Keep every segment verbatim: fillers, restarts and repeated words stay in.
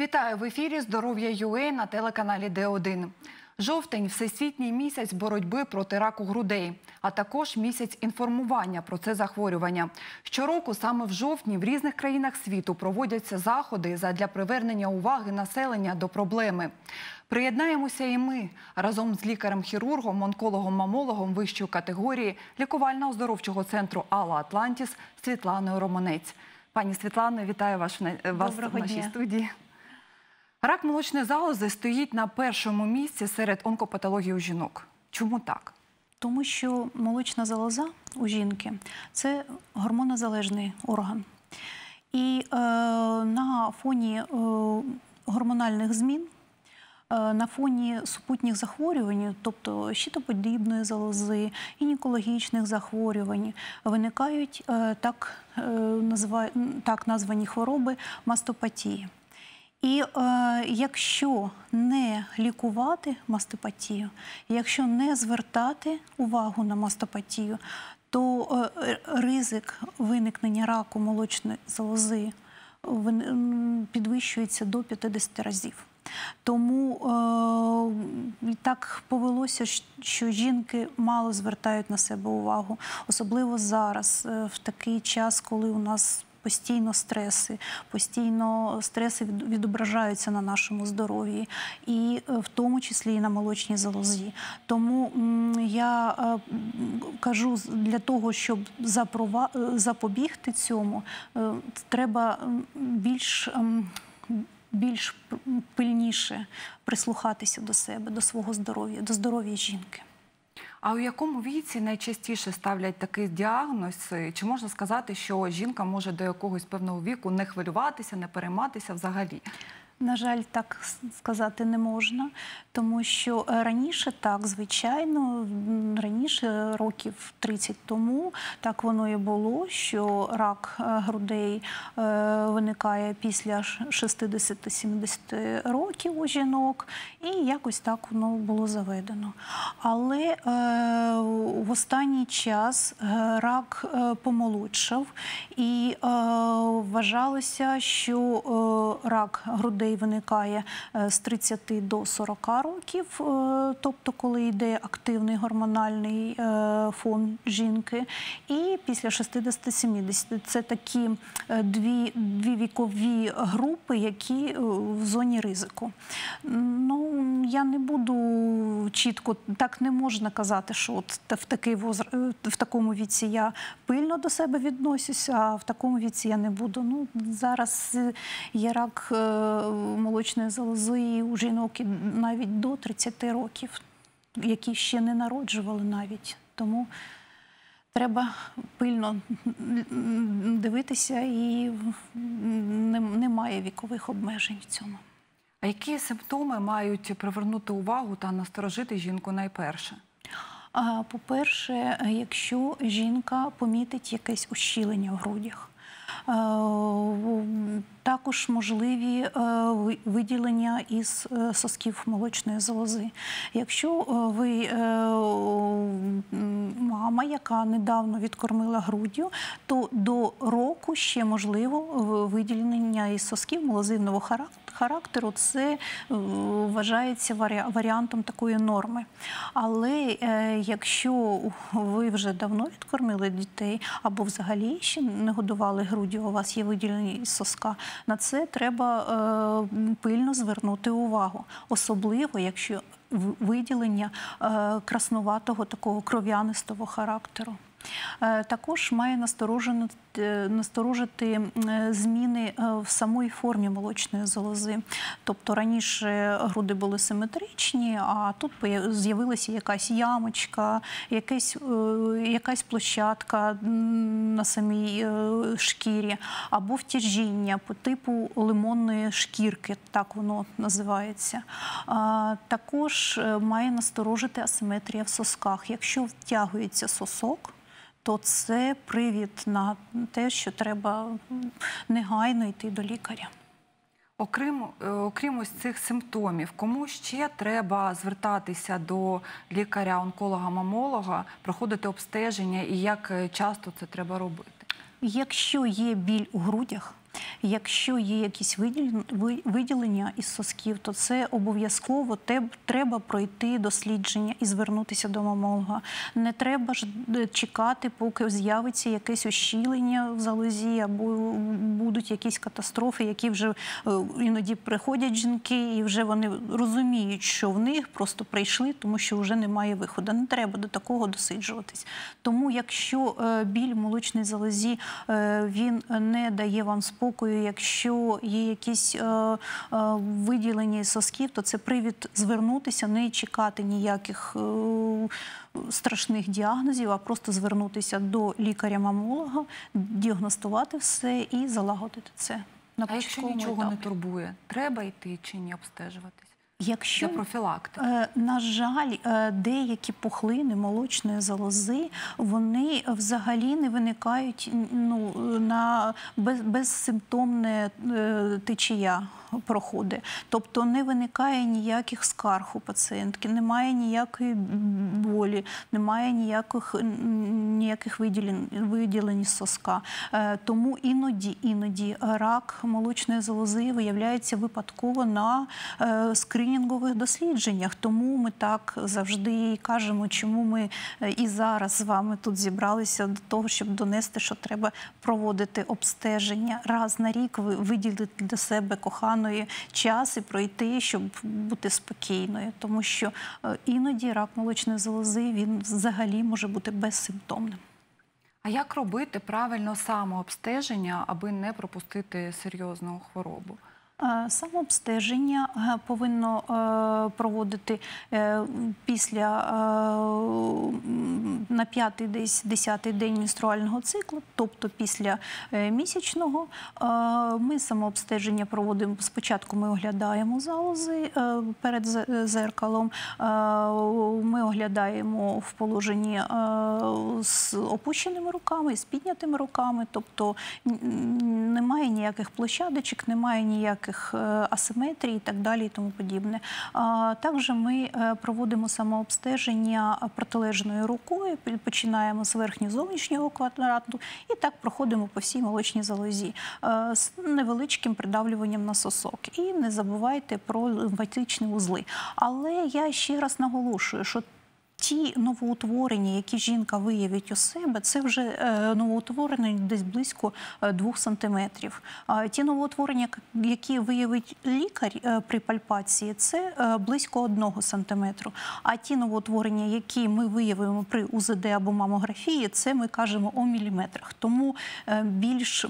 Вітаю в ефірі «Здоров'я.ЮА» на телеканалі Д один. Жовтень – всесвітній місяць боротьби проти раку грудей, а також місяць інформування про це захворювання. Щороку саме в жовтні в різних країнах світу проводяться заходи задля привернення уваги населення до проблеми. Приєднаємося і ми разом з лікарем-хірургом, онкологом-мамологом вищої категорії лікувально-оздоровчого центру «Алла Атлантіс» Світланою Романець. Пані Світлано, вітаю вас в нашій студії. Рак молочної залози стоїть на першому місці серед онкопатологій у жінок. Чому так? Тому що молочна залоза у жінки – це гормонозалежний орган. І е, на фоні е, гормональних змін, е, на фоні супутніх захворювань, тобто щитоподібної залози, гінекологічних захворювань, виникають е, так, е, назва, так названі хвороби мастопатії. І е, якщо не лікувати мастопатію, якщо не звертати увагу на мастопатію, то е, ризик виникнення раку молочної залози підвищується до п'ятдесят разів. Тому е, так повелося, що жінки мало звертають на себе увагу, особливо зараз, в такий час, коли у нас постійно стреси, постійно стреси відображаються на нашому здоров'ї, і в тому числі і на молочній залозі. Тому я кажу, для того, щоб запобігти цьому, треба більш, більш пильніше прислухатися до себе, до свого здоров'я, до здоров'я жінки. А у якому віці найчастіше ставлять такий діагноз? Чи можна сказати, що жінка може до якогось певного віку не хвилюватися, не перейматися взагалі? На жаль, так сказати не можна, тому що раніше так, звичайно, раніше, років тридцять тому, так воно і було, що рак грудей виникає після шістдесяти-сімдесяти років у жінок, і якось так воно було заведено. Але в останній час рак помолодшав, і вважалося, що рак грудей виникає з тридцяти до сорока років, тобто коли йде активний гормональний фон жінки, і після шістдесяти-сімдесяти. Це такі дві, дві вікові групи, які в зоні ризику. Ну, я не буду чітко, так не можна казати, що от в, такий возраст, в такому віці я пильно до себе відносюся, а в такому віці я не буду. Ну, зараз є рак молочної залози у жінок навіть до тридцяти років, які ще не народжували навіть. Тому треба пильно дивитися, і немає вікових обмежень в цьому. А які симптоми мають привернути увагу та насторожити жінку найперше? По-перше, якщо жінка помітить якесь ущілення в грудях. Також можливі виділення із сосків молочної залози. Якщо ви мама, яка недавно відкормила груддю, то до року ще можливо виділення із сосків молозивного характеру. Це вважається варіантом такої норми. Але якщо ви вже давно відкормили дітей, або взагалі ще не годували груддю, у вас є виділення із соска, на це треба е, пильно звернути увагу. Особливо, якщо виділення е, краснуватого, такого кров'янистого характеру. Е, також має насторожити, насторожити зміни в самій формі молочної залози. Тобто раніше груди були симетричні, а тут з'явилася якась ямочка, якась, якась площадка на самій шкірі, або втяжіння по типу лимонної шкірки, так воно називається. А, також має насторожити асиметрія в сосках. Якщо втягується сосок, то це привід на те, що треба негайно йти до лікаря. Окрім, окрім ось цих симптомів, кому ще треба звертатися до лікаря-онколога-мамолога, проходити обстеження і як часто це треба робити? Якщо є біль у грудях, Якщо є якісь виділення із сосків, то це обов'язково треба пройти дослідження і звернутися до мамолога. Не треба ж чекати, поки з'явиться якесь ущілення в залозі або будуть якісь катастрофи, які вже іноді приходять жінки і вже вони розуміють, що в них просто прийшли, тому що вже немає виходу. Не треба до такого досиджуватись. Тому якщо біль в молочній залозі, він не дає вам спокою, якщо є якісь виділення із сосків, то це привід звернутися, не чекати ніяких страшних діагнозів, а просто звернутися до лікаря-мамолога, діагностувати все і залагодити це. А якщо нічого не турбує, треба йти чи ні обстежуватись? Якщо, для профілактики? На жаль, деякі пухлини молочної залози, вони взагалі не виникають ну, на без, безсимптомне течія проходить. Тобто не виникає ніяких скарг у пацієнтки, немає ніякої болі, немає ніяких, ніяких виділень, виділень із соска. Тому іноді, іноді рак молочної залози виявляється випадково на скринінгових дослідженнях. Тому ми так завжди і кажемо, чому ми і зараз з вами тут зібралися до того, щоб донести, що треба проводити обстеження раз на рік, виділити для себе коханої час і пройти, щоб бути спокійною. Тому що іноді рак молочної залози, він взагалі може бути безсимптомним. А як робити правильно самообстеження, аби не пропустити серйозну хворобу? Самообстеження повинно проводити після, на п'ятий, десь десятий день менструального циклу, тобто після місячного. Ми самообстеження проводимо, спочатку ми оглядаємо залози перед зеркалом, ми оглядаємо в положенні з опущеними руками, з піднятими руками, тобто немає ніяких площадочок, немає ніяких асиметрій і так далі і тому подібне. Також ми проводимо самообстеження протилежною рукою, починаємо з верхньо-зовнішнього квадрату і так проходимо по всій молочній залозі з невеличким придавлюванням на сосок. І не забувайте про лімфатичні вузли. Але я ще раз наголошую, що ті новоутворення, які жінка виявить у себе, це вже новоутворення десь близько двох сантиметрів. Ті новоутворення, які виявить лікар при пальпації, це близько одного сантиметру. А ті новоутворення, які ми виявимо при у зет де або мамографії, це ми кажемо о міліметрах. Тому більш...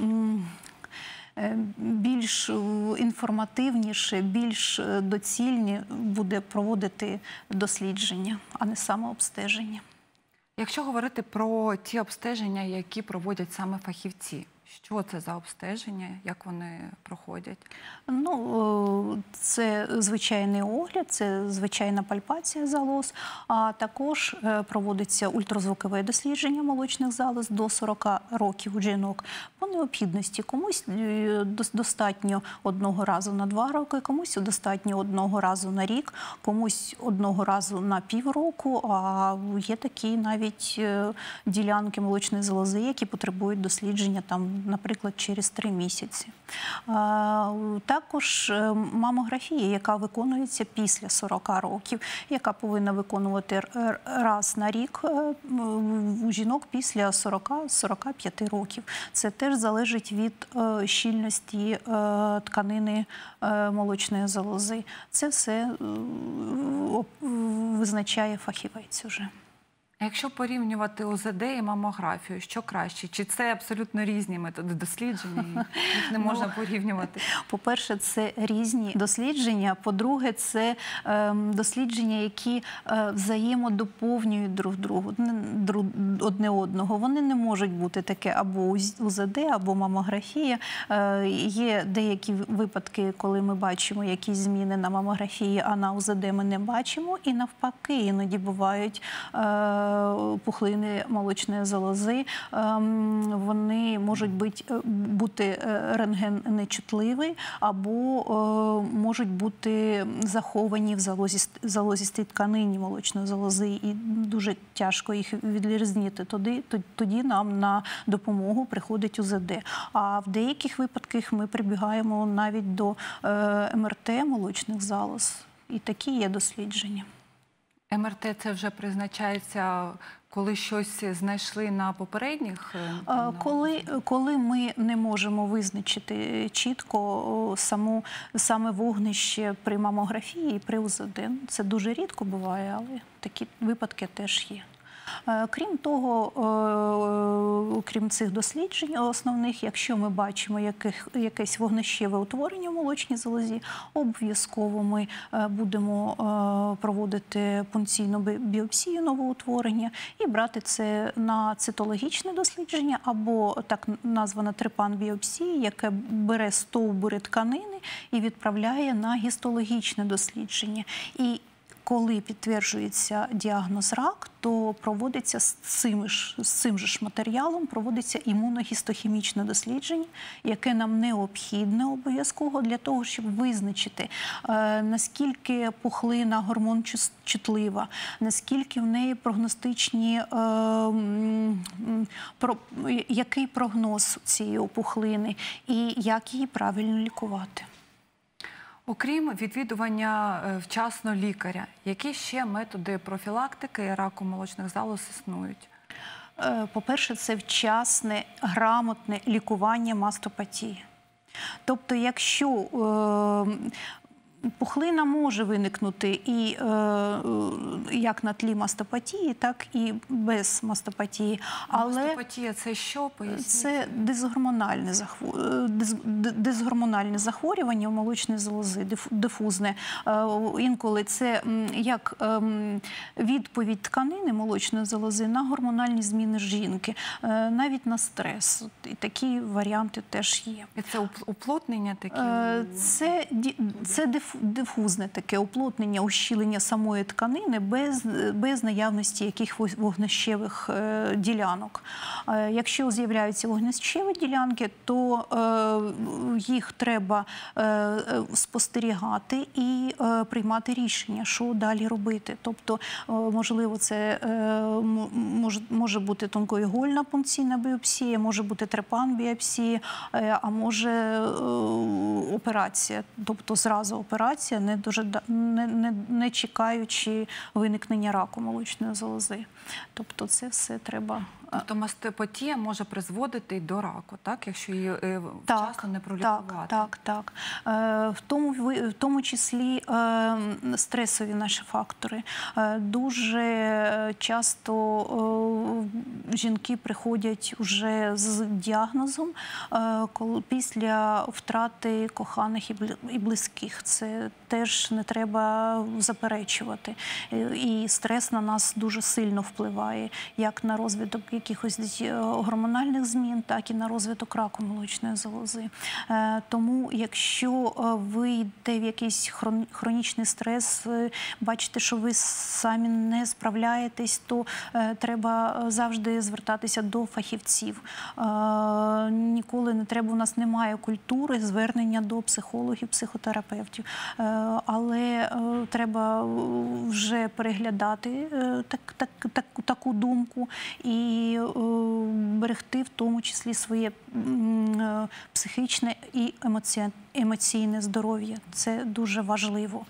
більш інформативніше, більш доцільні буде проводити дослідження, а не самообстеження. Якщо говорити про ті обстеження, які проводять саме фахівці, що це за обстеження, як вони проходять? Ну, це звичайний огляд, це звичайна пальпація залоз, а також проводиться ультразвукове дослідження молочних залоз до сорока років у жінок. По необхідності комусь достатньо одного разу на два роки, комусь достатньо одного разу на рік, комусь одного разу на півроку, а є такі навіть ділянки молочної залози, які потребують дослідження там, наприклад, через три місяці. Також мамографія, яка виконується після сорока років, яка повинна виконувати раз на рік у жінок після сорока - сорока п'яти років. Це теж залежить від щільності тканини молочної залози. Це все визначає фахівець уже. Якщо порівнювати о зет де і мамографію, що краще? Чи це абсолютно різні методи дослідження? Їх не можна ну, порівнювати? По-перше, це різні дослідження. По-друге, це е, дослідження, які е, взаємодоповнюють друг другу, друг, одне одного. Вони не можуть бути таке або о зет де, або мамографія. Е, є деякі випадки, коли ми бачимо якісь зміни на мамографії, а на о зет де ми не бачимо. І навпаки, іноді бувають е, пухлини молочної залози, вони можуть бути рентгеннечутливі або можуть бути заховані в залозістій тканині молочної залози, і дуже тяжко їх відрізнити. Тоді, тоді нам на допомогу приходить У З Д. А в деяких випадках ми прибігаємо навіть до Ем Ер Те молочних залоз. І такі є дослідження. Ем Ер Те – це вже призначається, коли щось знайшли на попередніх? Коли, коли ми не можемо визначити чітко саму, саме вогнище при мамографії і при У З Д. Це дуже рідко буває, але такі випадки теж є. Крім того, крім цих досліджень основних, якщо ми бачимо яких, якесь вогнищеве утворення в молочній залозі, обов'язково ми будемо проводити пункційну біопсію новоутворення і брати це на цитологічне дослідження або так названа трепан-біопсія, яке бере стовбури тканини і відправляє на гістологічне дослідження. І коли підтверджується діагноз рак, то проводиться з цим ж, з цим же ж матеріалом проводиться імуногістохімічне дослідження, яке нам необхідне обов'язково для того, щоб визначити, е, наскільки пухлина гормончутлива, наскільки в неї прогностичні, е, про, який прогноз цієї пухлини і як її правильно лікувати. Окрім відвідування вчасно лікаря, які ще методи профілактики раку молочних залоз існують? По-перше, це вчасне, грамотне лікування мастопатії. Тобто, якщо е, пухлина може виникнути і е, як на тлі мастопатії, так і без мастопатії. Але мастопатія – це що? Поясніть? Це дисгормональне, дисгормональне захворювання молочної залози, дифузне. Інколи це як відповідь тканини молочної залози на гормональні зміни жінки, навіть на стрес. І такі варіанти теж є. І це уплотнення такі? Це, це дифузне таке уплотнення, ущілення самої тканини без, без наявності якихось вогнищевих е, ділянок. Е, якщо з'являються вогнищеві ділянки, то е, їх треба е, спостерігати і е, приймати рішення, що далі робити. Тобто, е, можливо, це е, може, може бути тонкоігольна пункційна біопсія, може бути трепан-біопсія, е, а може е, операція, тобто зразу операція. Не, дуже, не, не, не чекаючи виникнення раку молочної залози. Тобто це все треба... Тобто мастопатія може призводити до раку, так? Якщо її вчасно так, не пролікувати? Так, так, так. В тому, в тому числі стресові наші фактори. Дуже часто жінки приходять вже з діагнозом коли, після втрати коханих і близьких. Це теж не треба заперечувати. І стрес на нас дуже сильно впливає, як на розвиток якихось гормональних змін, так і на розвиток раку молочної залози. Тому, якщо ви йдете в якийсь хронічний стрес, бачите, що ви самі не справляєтесь, то треба завжди звертатися до фахівців. Ніколи не треба, у нас немає культури звернення до психологів, психотерапевтів. Але треба вже переглядати так, так, так, таку думку і берегти в тому числі своє психічне і емоційне здоров'я. Це дуже важливо.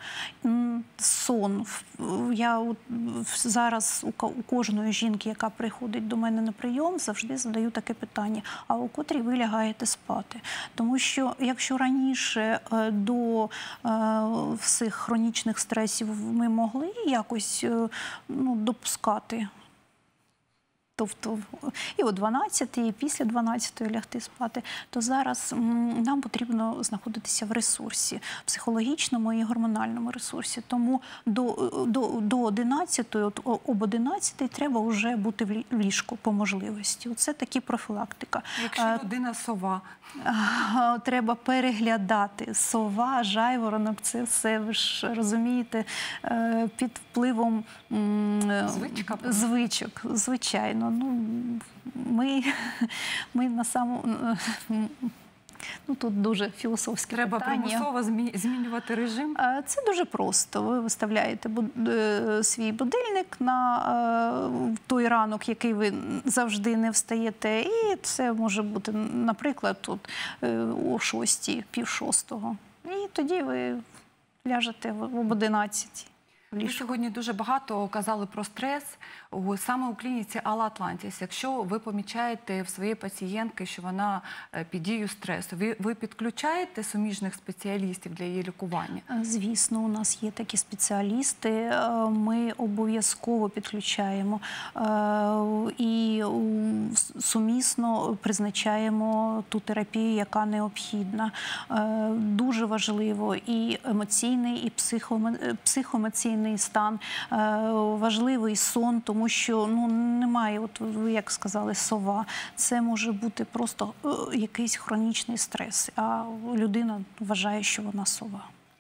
Сон. Я зараз у кожної жінки, яка приходить до мене на прийом, завжди задаю таке питання: а у котрій ви лягаєте спати? Тому що якщо раніше до всіх хронічних стресів ми могли якось ну, допускати тобто і о дванадцятій, і після дванадцятої лягти спати, то зараз м, нам потрібно знаходитися в ресурсі, психологічному і гормональному ресурсі. Тому до, до, до одинадцятої, от об одинадцятій треба вже бути в лі- в ліжку по можливості. Оце такі профілактика. Якщо людина сова, А, Треба переглядати. Сова, жайворонок, це все, ви ж розумієте, е, під впливом м, Звичка? звичок, звичайно. Ну, ми, ми на самому... Ну, тут дуже філософське треба питання. примусово змі- змінювати режим? Е, Це дуже просто. Ви виставляєте буд- е, свій будильник на е, той ранок, який ви завжди не встаєте. І це може бути, наприклад, тут е, о шостій, пів шостого. І тоді ви ляжете в об одинадцятій. Ви сьогодні дуже багато казали про стрес у- саме у клініці Алла Атлантіс. Якщо ви помічаєте в своєї пацієнтки, що вона е, під дією стресу, ви, ви підключаєте суміжних спеціалістів для її лікування? Звісно, у нас є такі спеціалісти. Е, Ми обов'язково підключаємо е, і м, с- сумісно призначаємо ту терапію, яка необхідна. Е, Дуже важливо і емоційний, і психоме- е, психоемоційний стан, е, важливий сон, тому що ну, немає, от ви як сказали, сова. Це може бути просто е, якийсь хронічний стрес, а людина вважає, що вона сова.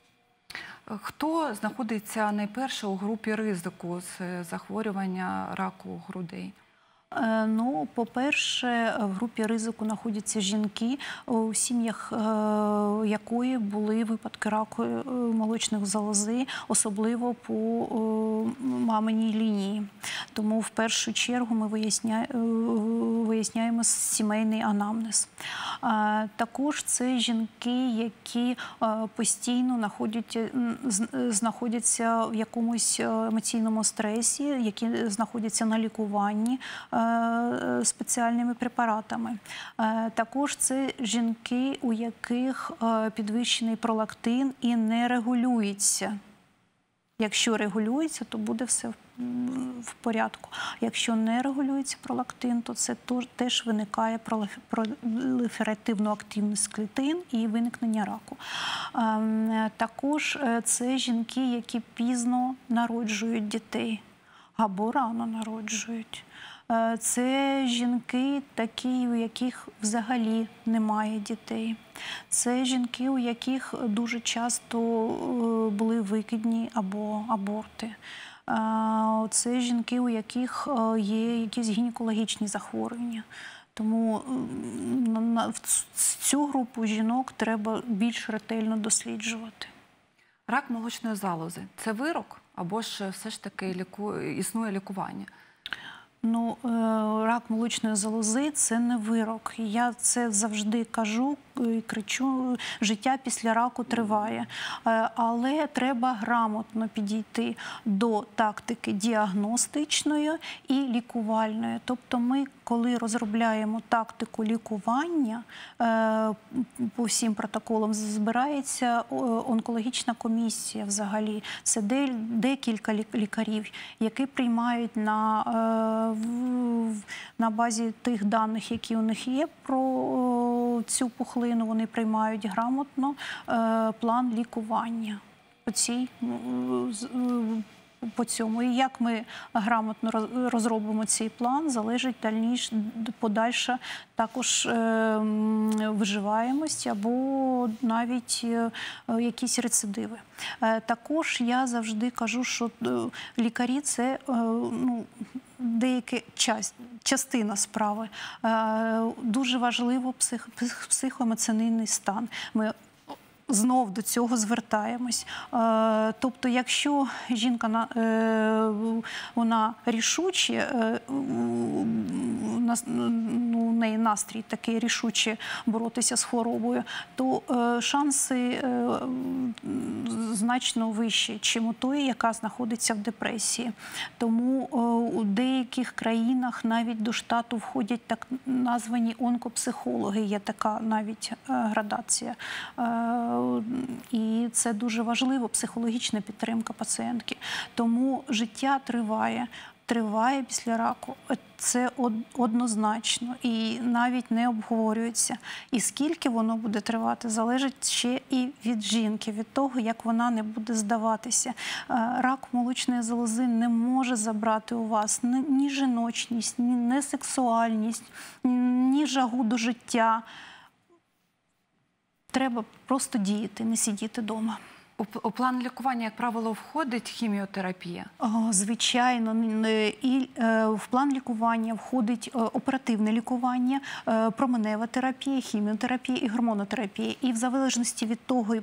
Хто знаходиться найперше у групі ризику з е, захворювання раку грудей? Е, Ну, по-перше, в групі ризику знаходяться жінки, у сім'ях е, якої були випадки раку е, молочних залози, особливо по е, маминій лінії. Тому в першу чергу ми виясня... е, виясняємо сімейний анамнез. Е, Також це жінки, які е, постійно знаходять- м, з- знаходяться в якомусь е, емоційному стресі, які знаходяться на лікуванні е, спеціальними препаратами. Е, Також це жінки, у яких е, підвищений пролактин і не регулюється. Якщо регулюється, то буде все в- в порядку. Якщо не регулюється пролактин, то це тож- теж виникає пролиф- проліферативна активність клітин і виникнення раку. Ем, Також е, це жінки, які пізно народжують дітей або рано народжують. Е, Це жінки такі, у яких взагалі немає дітей. Це жінки, у яких дуже часто е, були викидні або аборти. Е, Це жінки, у яких е, є якісь гінекологічні захворювання. Тому м, на- на- в ц- цю групу жінок треба більш ретельно досліджувати. Рак молочної залози – це вирок або ж все ж таки ліку... існує лікування? Ну, е, рак молочної залози – це не вирок. Я це завжди кажу і кричу, життя після раку триває. Е, Але треба грамотно підійти до тактики діагностичної і лікувальної. Тобто ми, коли розробляємо тактику лікування, е, по всім протоколам збирається е, онкологічна комісія взагалі. Це де- декілька лі- лікарів, які приймають на, е, в- в- на базі тих даних, які у них є про о, цю пухлину, вони приймають грамотно е, план лікування по цій, ну, з- е, по цьому. І як ми грамотно роз- розробимо цей план, залежить дальніш, подальша також е, м, виживаємость або навіть е, якісь рецидиви. Е, Також я завжди кажу, що е, лікарі – це е, ну, деяка часть, частина справи. Е, Дуже важливо псих, псих- психоемоційний стан. Ми знов до цього звертаємось. Е, Тобто, якщо жінка на- е, вона рішуче, е, у нас, ну, у неї настрій такий рішуче боротися з хворобою, то е, шанси е, значно вищі, чим у тої, яка знаходиться в депресії. Тому е, у деяких країнах навіть до штату входять так названі онкопсихологи. Є така навіть е, градація. Е, І це дуже важливо, психологічна підтримка пацієнтки. Тому життя триває. триває після раку. Це однозначно і навіть не обговорюється. І скільки воно буде тривати, залежить ще і від жінки, від того, як вона не буде здаватися. Рак молочної залози не може забрати у вас ні жіночність, ні сексуальність, ні жагу до життя. Треба просто діяти, не сидіти вдома. У план лікування, як правило, входить хіміотерапія? О, звичайно. І в план лікування входить оперативне лікування, променева терапія, хіміотерапія і гормонотерапія. І в залежності від того,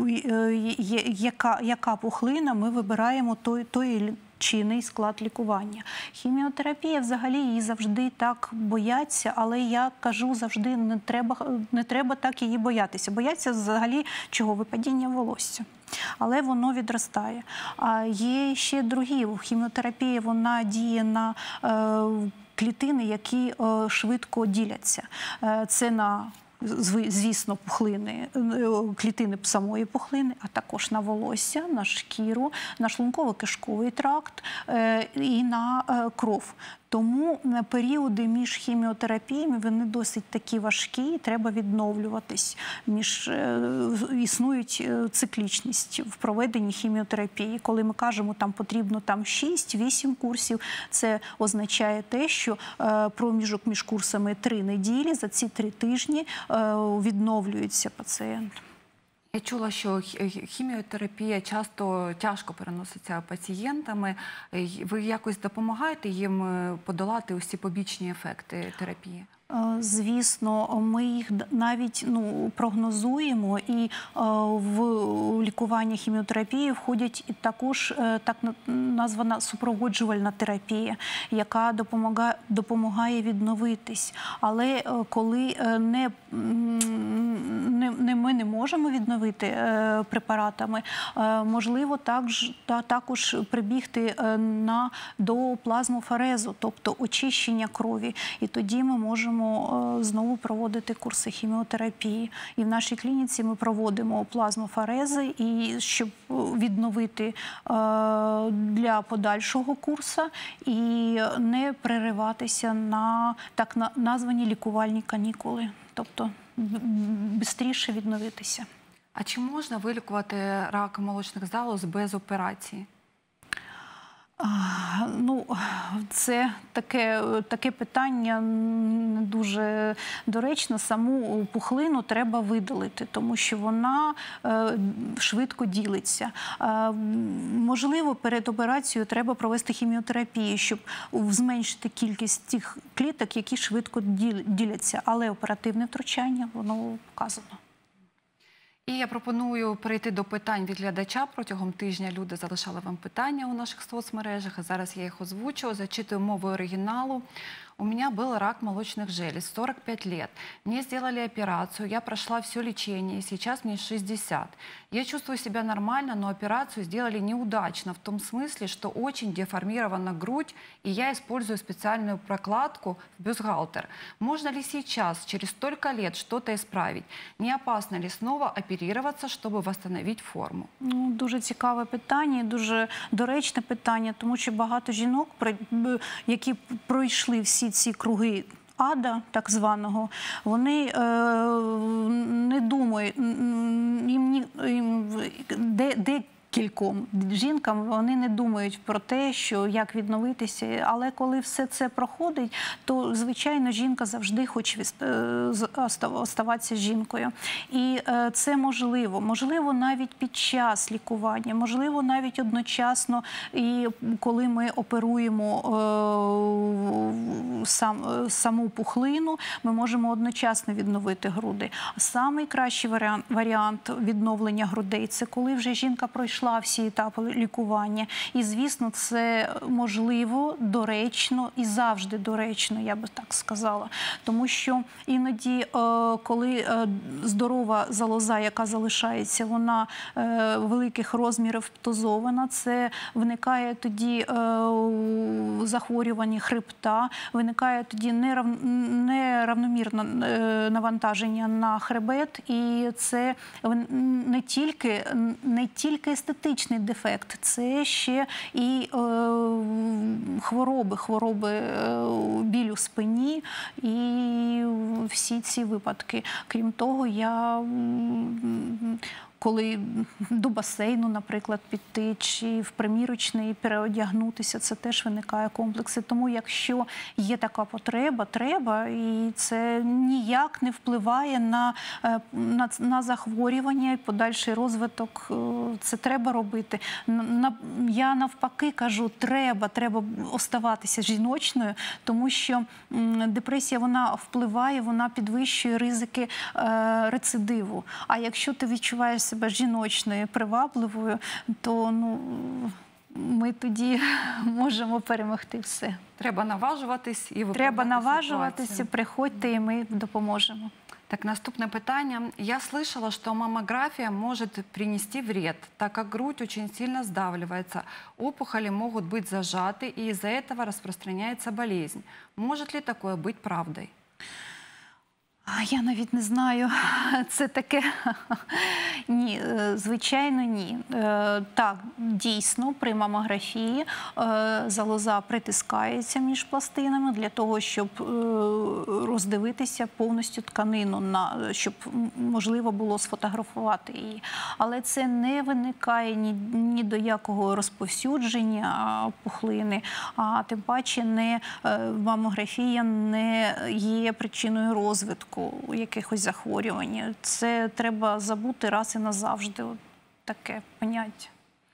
яка, яка пухлина, ми вибираємо той, той чинний склад лікування. Хіміотерапія, взагалі, її завжди так бояться, але я кажу завжди, не треба, не треба так її боятися. Бояться взагалі чого? Випадіння волосся. Але воно відростає. А є ще другі. Хіміотерапія, вона діє на е, клітини, які е, швидко діляться. Е, це на звісно, пухлини, клітини самої пухлини, а також на волосся, на шкіру, на шлунково-кишковий тракт і на кров. Тому періоди між хіміотерапіями, вони досить такі важкі, і треба відновлюватись. Між, існують циклічність в проведенні хіміотерапії. Коли ми кажемо, там потрібно там шість-вісім курсів, це означає те, що проміжок між курсами три неділі, за ці три тижні відновлюється пацієнт. Я чула, що хіміотерапія часто тяжко переноситься пацієнтами. Ви якось допомагаєте їм подолати усі побічні ефекти терапії? Звісно, ми їх навіть ну, прогнозуємо, і в лікування хіміотерапії входять і також так названа супроводжувальна терапія, яка допомагає, допомагає відновитись. Але коли не, не, не ми не можемо відновити препаратами, можливо також, також прибігти на, до плазмоферезу, тобто очищення крові. І тоді ми можемо знову проводити курси хіміотерапії. І в нашій клініці ми проводимо плазмоферези, і щоб відновити для подальшого курсу і не перериватися на так названі лікувальні канікули. Тобто швидше відновитися. А чи можна вилікувати рак молочних залоз без операції? Ну, це таке, таке питання не дуже доречно. Саму пухлину треба видалити, тому що вона е, швидко ділиться. Е, можливо, перед операцією треба провести хіміотерапію, щоб зменшити кількість тих кліток, які швидко діляться. Але оперативне втручання, воно показано. І я пропоную перейти до питань від глядача. Протягом тижня люди залишали вам питання у наших соцмережах, а зараз я їх озвучу, зачитую мовою оригіналу. У меня был рак молочных желез, сорок пять лет. Мне сделали операцию, я прошла все лечение, и сейчас мне шестьдесят. Я чувствую себя нормально, но операцию сделали неудачно, в том смысле, что очень деформирована грудь, и я использую специальную прокладку в бюстгальтер. Можно ли сейчас, через столько лет, что-то исправить? Не опасно ли снова оперироваться, чтобы восстановить форму? Ну, дуже цікаве питання, дуже доречне питання, тому що багато жінок, які пройшли всі ці круги ада, так званого, вони е, не думають, їм, їм, де, де кільком жінкам, вони не думають про те, що як відновитися. Але коли все це проходить, то, звичайно, жінка завжди хоче оставатися жінкою. І це можливо. Можливо, навіть під час лікування, можливо, навіть одночасно, і коли ми оперуємо сам, саму пухлину, ми можемо одночасно відновити груди. Самий кращий варіант, варіант відновлення грудей – це коли вже жінка пройшла всі етапи лікування. І, звісно, це можливо, доречно і завжди доречно, я би так сказала. Тому що іноді, коли здорова залоза, яка залишається, вона великих розмірів птозована, це виникає тоді захворювання хребта, виникає тоді неравномірне навантаження на хребет, і це не тільки, не тільки естетичне, естетичний дефект, це ще і е, хвороби, хвороби е, біль у спині і всі ці випадки. Крім того, я м, коли до басейну, наприклад, піти, чи в примірочний переодягнутися, це теж виникає комплекси. Тому якщо є така потреба, треба, і це ніяк не впливає на, на, на захворювання і подальший розвиток, це треба робити. На, я навпаки кажу, треба, треба оставатися жіночною, тому що депресія, вона впливає, вона підвищує ризики е, рецидиву. А якщо ти відчуваєш себе жіночною, привабливою, то ну, ми тоді можемо перемогти все. Треба наважуватись і виправляти Треба наважуватися, ситуацію. приходьте і ми допоможемо. Так, наступное питание. Я слышала, что маммография может принести вред, так как грудь очень сильно сдавливается. Опухоли могут быть зажаты, и из-за этого распространяется болезнь. Может ли такое быть правдой? Я навіть не знаю, це таке. Ні, звичайно, ні. Так, дійсно, при мамографії залоза притискається між пластинами для того, щоб роздивитися повністю тканину, щоб можливо було сфотографувати її. Але це не виникає ні, ні до якого розповсюдження пухлини, а тим паче не, мамографія не є причиною розвитку якихось захворювань. Це треба забути раз і назавжди. От таке поняття.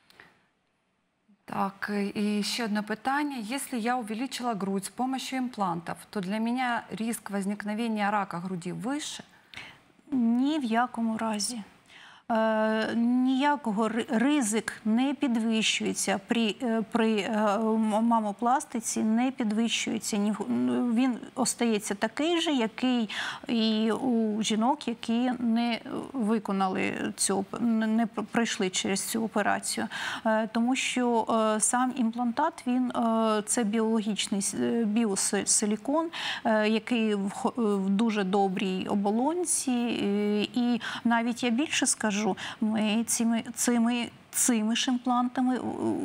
Так, и еще одно питание. Если я увеличила грудь с помощью имплантов, то для меня риск возникновения рака груди выше? Ні в якому разі. Е, ніякого ризик не підвищується при, при мамопластиці, не підвищується. Він остається такий же, який і у жінок, які не виконали цю, не пройшли через цю операцію. Е, тому що е, сам імплантат, він е, це біологічний біосилікон, е, який в, в дуже добрій оболонці, е, і навіть я більше скажу, ми цими, цими, цими ж імплантами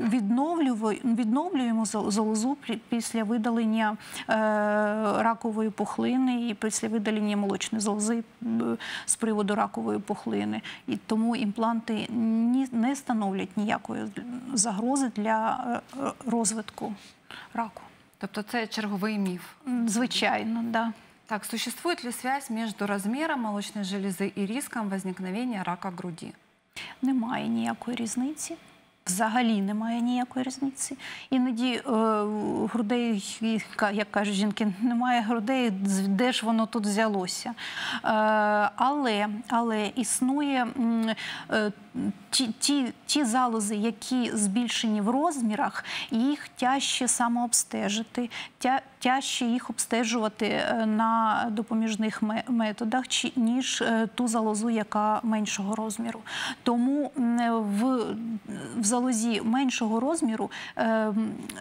відновлюємо залозу після видалення е, ракової пухлини і після видалення молочної залози з приводу ракової пухлини. І тому імпланти ні, не становлять ніякої загрози для розвитку раку. Тобто це черговий міф? Звичайно, так. Да. Так, существует ли связь между размером молочной железы и риском возникновения рака груди? Немає ніякої різниці. Взагалі немає ніякої різниці. Іноді е, грудей, як кажуть жінки, немає грудей, де ж воно тут взялося. Е, але, але існує е, ті, ті, ті залози, які збільшені в розмірах, їх тяжче самообстежити, тя, тяжче їх обстежувати на допоміжних методах, ніж ту залозу, яка меншого розміру. Тому в, в залозі меншого розміру е,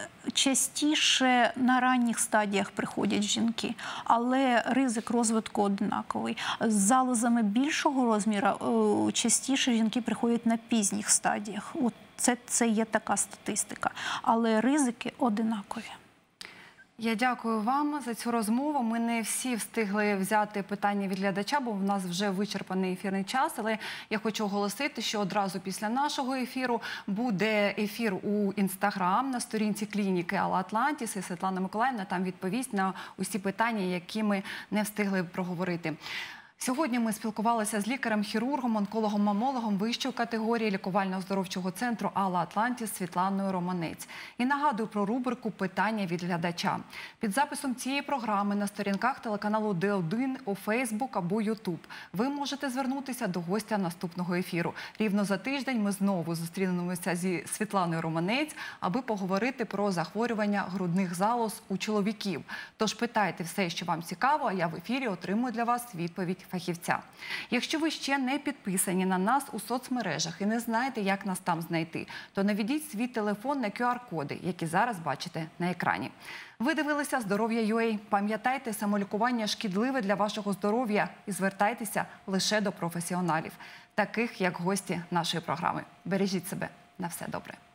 частіше на ранніх стадіях приходять жінки, але ризик розвитку однаковий. З залозами більшого розміру е, частіше жінки приходять на пізніх стадіях. От це, це є така статистика, але ризики однакові. Я дякую вам за цю розмову. Ми не всі встигли взяти питання від глядача, бо в нас вже вичерпаний ефірний час. Але я хочу оголосити, що одразу після нашого ефіру буде ефір у Інстаграм на сторінці клініки Алла Атлантіс. І Світлана Миколаївна там відповість на усі питання, які ми не встигли проговорити. Сьогодні ми спілкувалися з лікарем-хірургом, онкологом-мамологом вищої категорії лікувально-оздоровчого центру Алла Атлантіс Світланою Романець. І нагадую про рубрику «Питання від глядача». Під записом цієї програми на сторінках телеканалу Д один у Фейсбук або Ютуб ви можете звернутися до гостя наступного ефіру. Рівно за тиждень ми знову зустрінемося зі Світланою Романець, аби поговорити про захворювання грудних залоз у чоловіків. Тож питайте все, що вам цікаво, а я в ефірі отримую для вас відповідь фахівця. Якщо ви ще не підписані на нас у соцмережах і не знаєте, як нас там знайти, то наведіть свій телефон на кю ар коди, які зараз бачите на екрані. Ви дивилися «Здоров'я.ua». Пам'ятайте, самолікування шкідливе для вашого здоров'я і звертайтеся лише до професіоналів, таких як гості нашої програми. Бережіть себе. На все добре.